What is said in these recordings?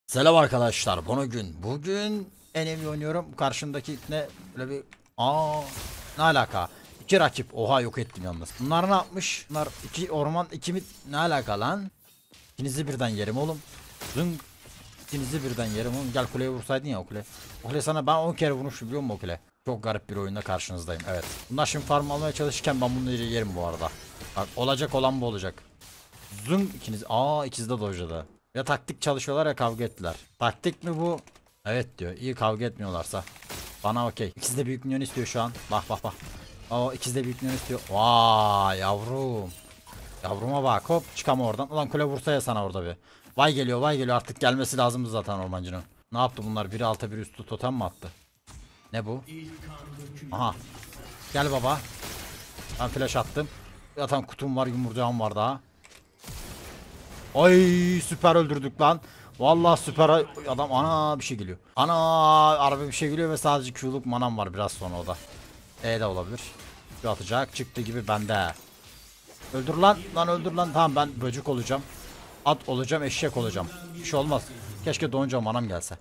Selam arkadaşlar. Bugün enemi oynuyorum. Karşımdaki ne böyle bir ne alaka? İki rakip. Oha yok ettim yalnız. Bunlar ne yapmış? Bunlar iki orman iki mit ne alaka lan? İkinizi birden yerim oğlum. Zıng. İkinizi birden yerim oğlum. Gel kuleye vursaydın ya o kule. O kule sana ben 10 kere vurmuşum biliyor musun o kule? Çok garip bir oyunda karşınızdayım. Evet. Bunlar şimdi farm almaya çalışırken ben bunları yerim bu arada. Bak olacak olan bu olacak. Zıng ikiniz. İkisi de dojada. Ya taktik çalışıyorlar ya kavga ettiler. Taktik mi bu? Evet diyor. İyi kavga etmiyorlarsa. Bana okey. İkisi de büyük minyon istiyor şu an. Bak bak bak. İkisi de büyük minyon istiyor. Vay yavrum. Yavruma bak hop çıkama oradan. Ulan kule vursa ya sana orada bir. Vay geliyor vay geliyor artık gelmesi lazımdı zaten ormancının. Ne yaptı bunlar? Biri alta biri üstü totem mi attı? Ne bu? Aha. Gel baba. Ben flash attım. Zaten kutum var yumurcağım var daha. Ay süper öldürdük lan. Vallahi süper adam ana bir şey geliyor. Ana araba bir şey geliyor ve sadece Q'luk manam var biraz sonra o da. De olabilir. Q atacak çıktı gibi bende. Öldür lan öldür lan. Tamam ben böcek olacağım. At olacağım eşek olacağım. Bir şey olmaz. Keşke doğunca manam gelse.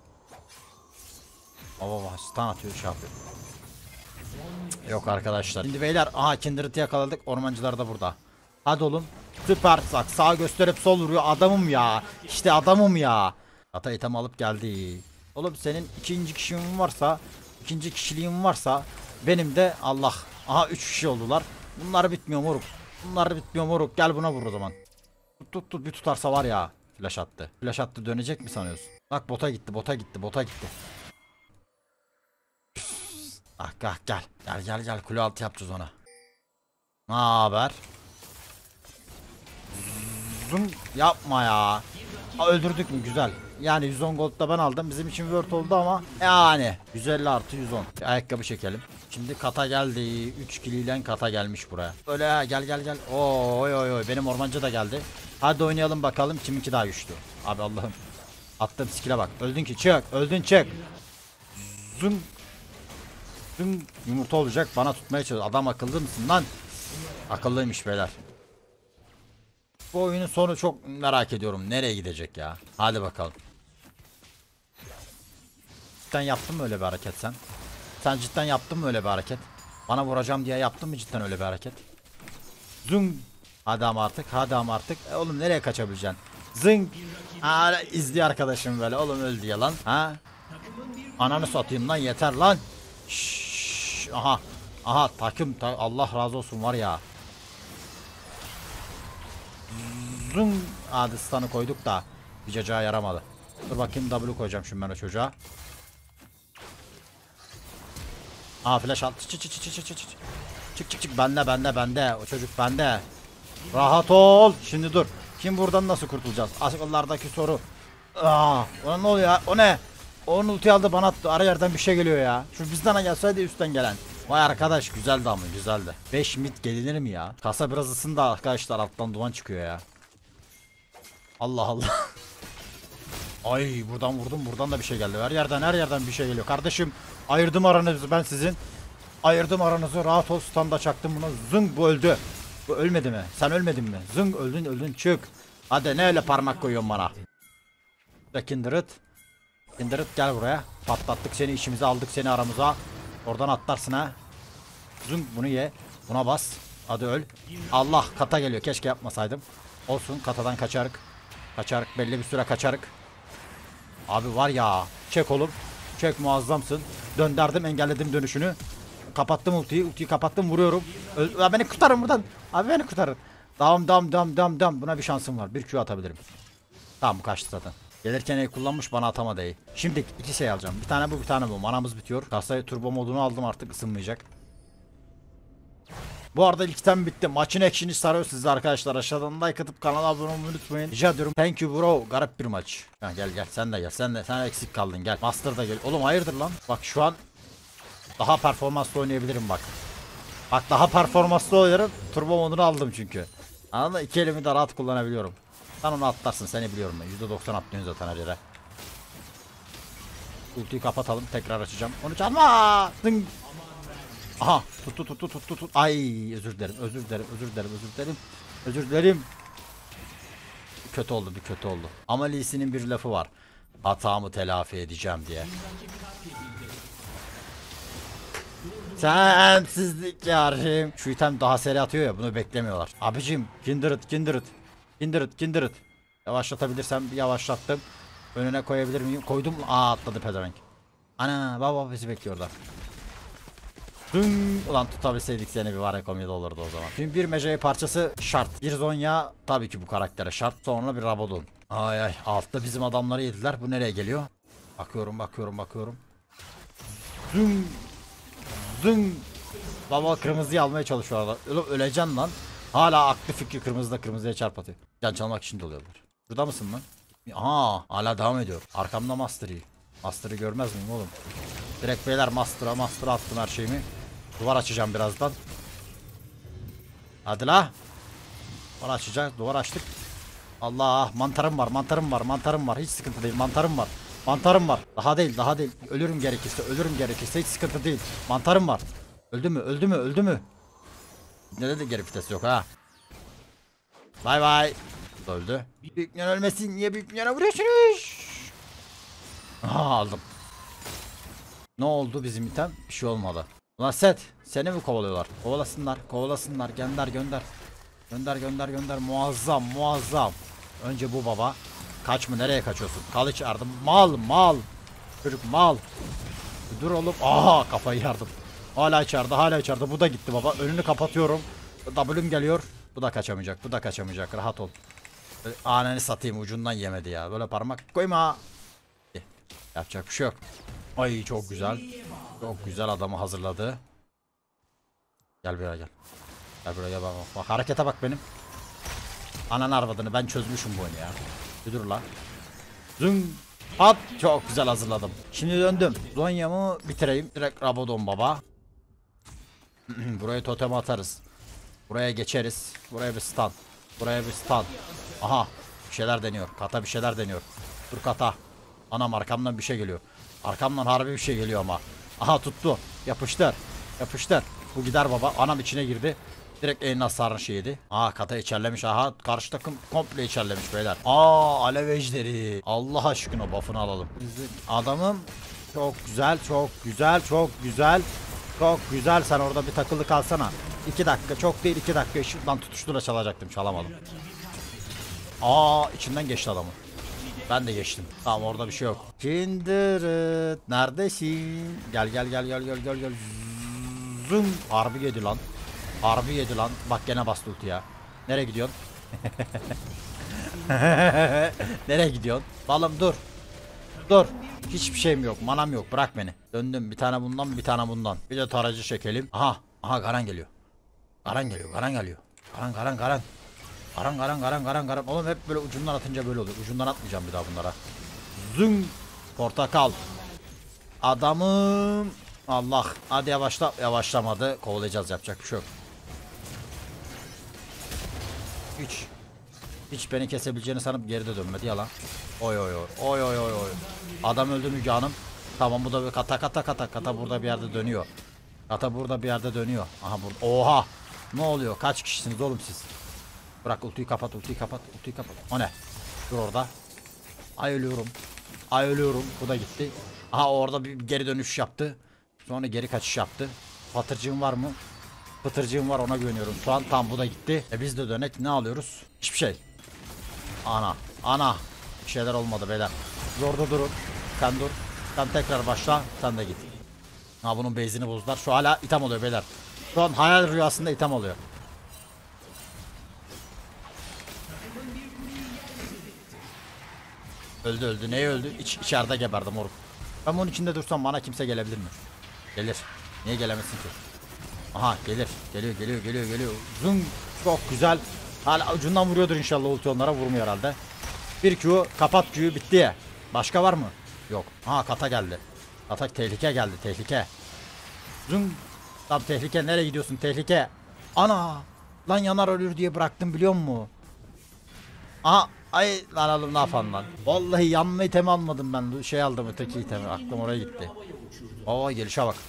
Baba stun atıyor şey yapıyor. Yok arkadaşlar. Şimdi beyler Kindred'i yakaladık. Ormancılar da burada. Hadi oğlum. Süper sak. Sağ gösterip sol vuruyor. Adamım ya. İşte adamım ya. Ata item alıp geldi. Oğlum senin ikinci kişiliğin varsa, ikinci kişiliğin varsa benim de Allah. 3 kişi oldular. Bunlar bitmiyor moruk. Bunlar bitmiyor moruk. Gel buna vur o zaman. Tut bir tutarsa var ya. Flash attı. Flash attı dönecek mi sanıyorsun? Bak bota gitti. Gel. Gel kule altı yapacağız ona. Ne haber? Zoom yapma ya. Öldürdük mü güzel. Yani 110 gold da ben aldım. Bizim için word oldu ama yani 150 artı 110. Ayakkabı çekelim. Şimdi kata geldi. 3 kiliyle kata gelmiş buraya. Öyle gel. Oy benim ormancı da geldi. Hadi oynayalım bakalım kiminki daha güçlü. Abi Allah'ım. Attığım skill'e bak. Öldün ki çık. Öldün çık. Zoom. Yumurta olacak bana tutmaya çalışıyor. Adam akıllı mısın lan? Akıllıymış beyler. Bu oyunun sonu çok merak ediyorum. Nereye gidecek ya? Hadi bakalım. Cidden yaptın mı öyle bir hareket sen? Sen cidden yaptın mı öyle bir hareket? Bana vuracağım diye yaptın mı cidden öyle bir hareket? Zung. Hadi ama artık. Oğlum nereye kaçabileceksin? Zing. İzliyor arkadaşım böyle. Oğlum öldü ya lan. Ananı satayım lan yeter lan. Şşş. Aha takım Allah razı olsun var ya. Zoom. Hadi stun'ı koyduk da bir çocuğa yaramadı. Dur bakayım W koyacağım şimdi ben o çocuğa. Flash at. Çık. Bende. O çocuk bende. Rahat ol. Şimdi dur. Kim buradan nasıl kurtulacağız? Akıllardaki soru. Ona ne oluyor ya? O ne? Onun ulti aldı bana attı. Ara yerden bir şey geliyor ya. Şu bizden gelseydi üstten gelen. Vay arkadaş güzeldi ama güzeldi. 5 mid gelinir mi ya? Kasa biraz ısındı arkadaşlar alttan duman çıkıyor ya. Allah. Ay buradan vurdum buradan da bir şey geldi. Her yerden bir şey geliyor. Kardeşim ayırdım aranızı ben sizin. Ayırdım aranızı rahat ol standa çaktım buna. Zıng bu öldü. Bu ölmedi mi? Sen ölmedin mi? Zıng öldün çık. Hadi ne öyle parmak koyuyorsun bana. Kindred gel buraya. Patlattık seni işimize aldık seni aramıza. Oradan atlarsın ha. Zıng bunu ye. Buna bas. Hadi öl. Allah kata geliyor keşke yapmasaydım. Olsun katadan kaçarık. Belli bir süre kaçarık. Abi var ya. Çek oğlum. Çek muazzamsın. Döndürdüm engelledim dönüşünü. Kapattım ultiyi kapattım vuruyorum. Beni kurtarın buradan. Abi beni kurtarın. Dam. Buna bir şansım var. Bir Q atabilirim. Tamam bu kaçtı zaten. Gelirken el kullanmış bana atamadı iyi. Şimdi iki şey alacağım. Bir tane bu bir tane bu. Manamız bitiyor. Kasayı turbo modunu aldım artık ısınmayacak. Bu arada ilkten bitti. Maçın action'ı sarıyor sizi arkadaşlar. Aşağıdan like atıp kanala abone olmayı unutmayın. Rica ediyorum. Thank you bro. Garip bir maç. Gel sen de gel. Sen eksik kaldın gel. Master da gel. Oğlum hayırdır lan? Bak şu an daha performanslı oynayabilirim bak. Bak daha performanslı oynarım. Turbo modunu aldım çünkü. Anladın mı? İki elimi de rahat kullanabiliyorum. Sen onu atlarsın seni biliyorum ben. %90 atlıyorsun zaten her yere. Ultiyi kapatalım. Tekrar açacağım. Onu çalma. Ding. Aha tut. Ay özür dilerim. Kötü oldu. Ama Lee Sin'in bir lafı var. Hatamı telafi edeceğim diye. Sensizlik yarim. Şu item daha seri atıyor ya, bunu beklemiyorlar. Abicim Kindred. Yavaşlatabilirsem yavaşlattım. Önüne koyabilir miyim? Koydum. Aa, atladı pezevenk. Ana baba bizi bekliyorlar. Ulan tutabilseydik seni bir var ya, komedi olurdu o zaman. Şimdi bir mecai parçası şart. Bir Zonya tabii ki bu karaktere şart. Sonra bir Rabadon. Ay ay, altta bizim adamları yediler. Bu nereye geliyor? Bakıyorum. Zın. Baba kırmızıyı almaya çalışıyorlar. Öleceksin lan. Hala aklı fikri kırmızıda, kırmızıya çarp atıyor. Can çalmak için doluyorlar. Burada mısın lan? Aha, hala devam ediyor. Arkamda Master Yi. Master'ı görmez miyim oğlum? Direkt beyler Master'a attım her şeyimi. Duvar açacağım birazdan. Hadi la. Duvar açacağız. Duvar açtık. Allah, mantarım var. Hiç sıkıntı değil. Mantarım var. Daha değil. Ölürüm gerekirse hiç sıkıntı değil. Mantarım var. Öldü mü? Ne dedi, geri vites yok ha. Bay. Bu da öldü. Büyükler ölmesin. Niye büyüklere vuruyorsunuz? Aha, aldım. Ne oldu bizim item? Bir şey olmadı. Ulan Set, seni mi kovalıyorlar? Kovalasınlar. Gönder. Muazzam. Önce bu baba. Kaç mı? Nereye kaçıyorsun? Kal içeride. Mal. Çocuk mal. Dur oğlum. Aha, kafayı yardım. Hala içeride. Bu da gitti baba. Önünü kapatıyorum. W'm geliyor. Bu da kaçamayacak. Rahat ol. Ananı satayım, ucundan yemedi ya. Böyle parmak koyma. Yapacak bir şey yok. Ay çok güzel adamı hazırladı. Gel buraya bak. Harekete bak benim. Ananı arvadını, ben çözmüşüm bu oyunu ya. Bir dur la. Zın. At, çok güzel hazırladım. Şimdi döndüm. Zonya'mı bitireyim. Direkt Rabadon baba. Buraya totem atarız. Buraya geçeriz. Buraya bir stun. Aha. Bir şeyler deniyor. Kata bir şeyler deniyor. Dur Kata. Anam, arkamdan bir şey geliyor. Arkamdan harbi bir şey geliyor ama. Aha, tuttu. Yapıştır. Bu gider baba. Anam içine girdi. Direkt en hasarını şeydi. Aa, Kata içerlemiş. Aha, karşı takım komple içerlemiş beyler. Aa, alev ejderi. Allah aşkına buff'ını alalım. Adamım çok güzel. Sen orada bir takılı kalsana. 2 dakika, çok değil 2 dakika. Şuradan tutuştura çalacaktım, çalamadım. Aa, içinden geçti adamı. Ben de geçtim. Tamam, orada bir şey yok. Kindred neredesin? Gel. Zoom. Harbi yedi lan. Bak gene bastı ulti ya. Nereye gidiyorsun? Nereye gidiyorsun? Balım dur. Hiçbir şeyim yok. Manam yok. Bırak beni. Döndüm. Bir tane bundan. Bir de tarayıcı çekelim. Aha, Garan geliyor. Garan. Garan. Oğlum hep böyle ucundan atınca böyle oluyor. Ucundan atmayacağım bir daha bunlara. Zın. Portakal. Adamım. Allah. Hadi yavaşlamadı. Kovalayacağız, yapacak bir şey yok. Hiç beni kesebileceğini sanıp geri de dönmedi yalan. Oy. Adam öldü Müge Hanım. Tamam, bu da bir kata burada bir yerde dönüyor. Aha, burada. Oha. Ne oluyor? Kaç kişisiniz oğlum siz? Bırak, ultiyi kapat. O ne? Dur orada. Ay ölüyorum. Bu da gitti. Aha, orada bir geri dönüş yaptı. Sonra geri kaçış yaptı. Patırcığım var mı? Pıtırcığım var, ona güveniyorum. Şu an tam bu da gitti. Biz de dönek, ne alıyoruz? Hiçbir şey. Ana. Bir şeyler olmadı beyler. Zorda durun. Sen dur. Sen tekrar başla. Sen de git. Ha, bunun base'ini bozdular. Şu hala item oluyor beyler. Şu an hayal rüyasında item oluyor. Öldü. Neye öldü? İçeride geberdim moruk. Ben bunun içinde dursam bana kimse gelebilir mi? Gelir. Niye gelemezsin ki? Aha, geliyor. Zung. Çok güzel. Hala ucundan vuruyordur inşallah, ulti onlara vurmuyor herhalde. Bir Q, kapat Q'yu, bitti ya. Başka var mı? Yok. Aha, Kata geldi. Kata, tehlike geldi. Zung. Tam tehlike, nereye gidiyorsun tehlike? Ana. Lan yanar ölür diye bıraktım, biliyor musun? Aha. Ay lan oğlum, ne yapalım lan. Vallahi yanma itemi almadım ben. Şey aldım, öteki itemi. Aklım oraya gitti. Oo, gelişe bak.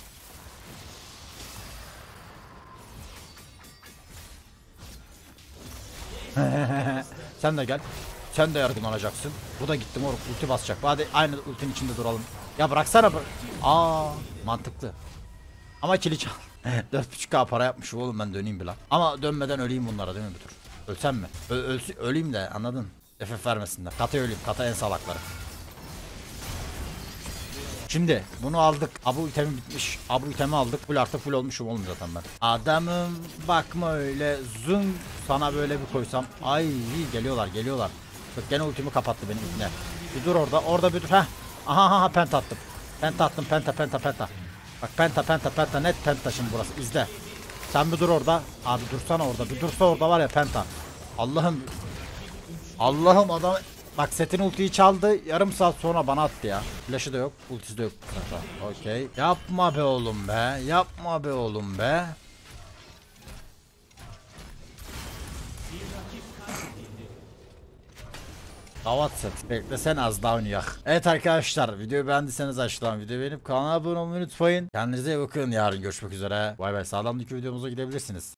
Sen de gel. Sen de yargılanacaksın. Bu da gitti moruk, ulti basacak. Hadi aynı ultinin içinde duralım. Ya bıraksana. Mantıklı. Ama kili çal. 4.5k para yapmışım oğlum, ben döneyim bir lan. Ama dönmeden öleyim bunlara değil mi bir tur? Ölsem mi? Öleyim de, anladın? FF vermesinler. Kata öleyim. Kata en salakları. Şimdi bunu aldık. Abu itemi bitmiş. Abu itemi aldık. Full artı full olmuşum oğlum zaten ben. Adamım bakma öyle. Zın sana böyle bir koysam. Ay geliyorlar. Bak gene ultimi kapattı benim ibne. Bir dur orada bir dur. Heh. Aha penta attım. Penta attım, penta. Bak penta net penta şimdi burası, izle. Sen bir dur orada. Abi dursana orada. Bir dursa orada var ya penta. Allah'ım adam. Bak setin ultiyi çaldı. Yarım saat sonra bana attı ya. Flash'ı da yok. Ultisi de yok. Okey. Yapma be oğlum be. Davat set. Beklesen az daha oynayak. Evet arkadaşlar, videoyu beğendiyseniz aşağıdan videoyu beğenip kanala abone olmayı unutmayın. Kendinize iyi bakın. Yarın görüşmek üzere. Bay bay. Sağlamdaki videomuza gidebilirsiniz.